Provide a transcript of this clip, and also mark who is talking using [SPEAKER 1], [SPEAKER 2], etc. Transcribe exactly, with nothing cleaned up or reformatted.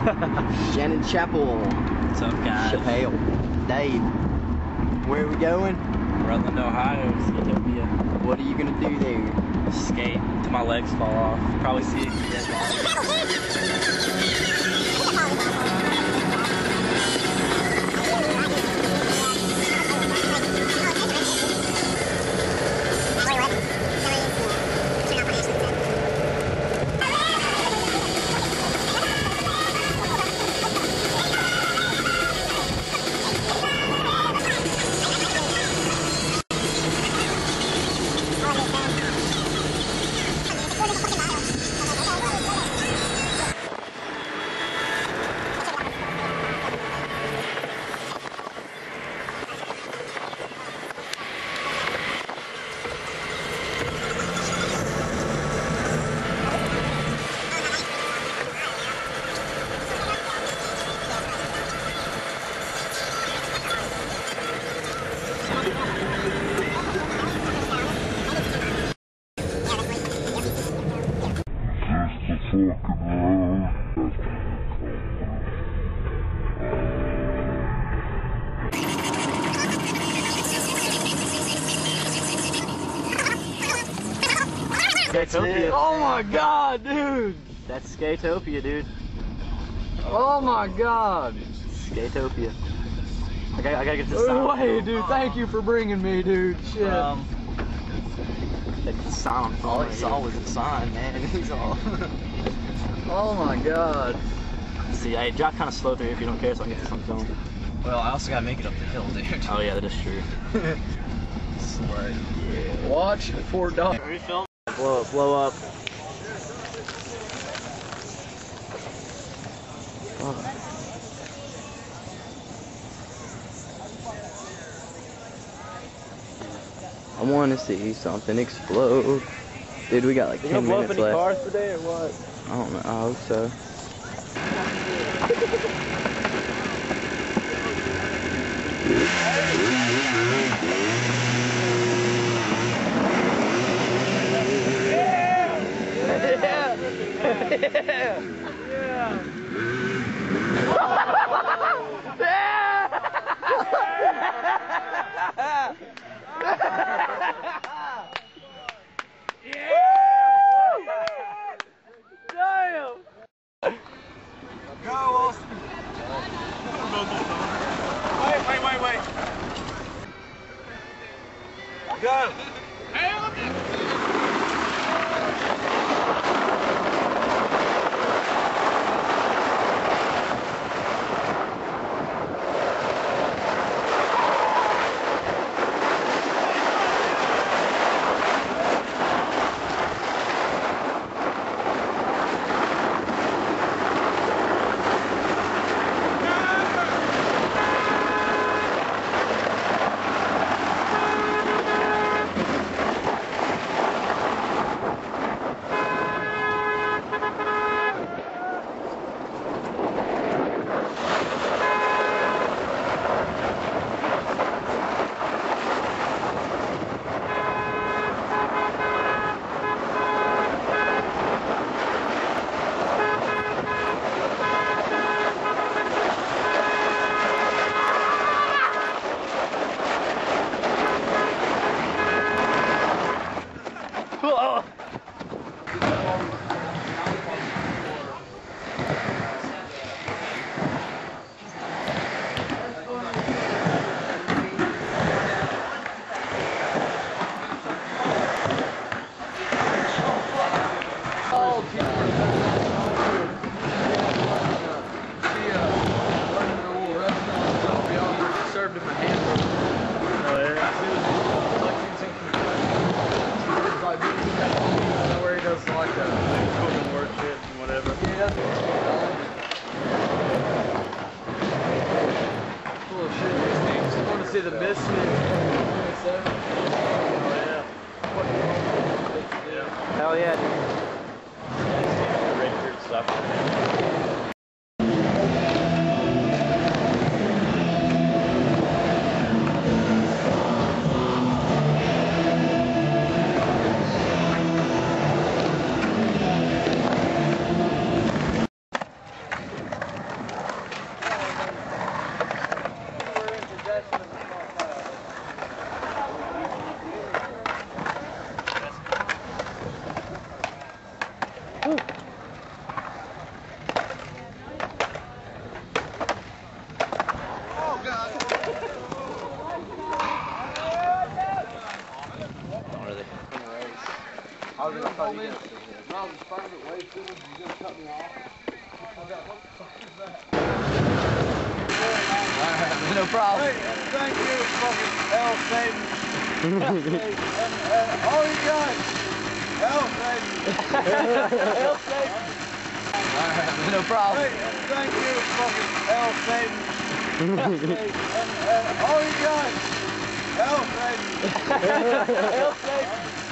[SPEAKER 1] Shannon Chapel.
[SPEAKER 2] What's up, guys?
[SPEAKER 1] Chappelle. Dave. Where are we going?
[SPEAKER 2] Rutland, Ohio, skatopia.
[SPEAKER 1] What are you gonna do there?
[SPEAKER 2] Skate till my legs fall off. Probably see it.
[SPEAKER 1] Skatopia.
[SPEAKER 3] Oh my god, dude!
[SPEAKER 1] That's Skatopia, dude.
[SPEAKER 3] Oh my god!
[SPEAKER 1] Skatopia. I gotta, I gotta get this sign.
[SPEAKER 3] Oh, hey, dude, thank you for bringing me, dude. Shit.
[SPEAKER 1] Um, Take the sign. All I saw was the sign, man. He's all.
[SPEAKER 3] Oh my god.
[SPEAKER 1] See, I drive kind of slow through here if you don't care, so I can get this on film.
[SPEAKER 2] Well, I also gotta make it up the hill, dude.
[SPEAKER 1] Oh yeah, that is true.
[SPEAKER 2] Swear.
[SPEAKER 3] Yeah. Watch for dog.
[SPEAKER 2] Are we filming?
[SPEAKER 1] Blow up, blow up. Oh. I want to see something explode. Dude, we got like
[SPEAKER 3] You
[SPEAKER 1] ten
[SPEAKER 3] gonna blow up
[SPEAKER 1] minutes
[SPEAKER 3] any
[SPEAKER 1] left.
[SPEAKER 3] cars today or what?
[SPEAKER 1] I don't know. I hope so.
[SPEAKER 3] Go! The Misfits. Oh yeah.
[SPEAKER 1] Hell yeah, dude.
[SPEAKER 3] I was just finding it way too much. You gonna cut me off? I got, what the fuck is that?
[SPEAKER 1] No problem.
[SPEAKER 3] Hey, thank you, fucking L Satan. and, and all you guys, L Satan.
[SPEAKER 1] L Satan. No problem.
[SPEAKER 3] Hey, thank you, fucking L Satan. and, and all you guys, L Satan.
[SPEAKER 1] L Satan.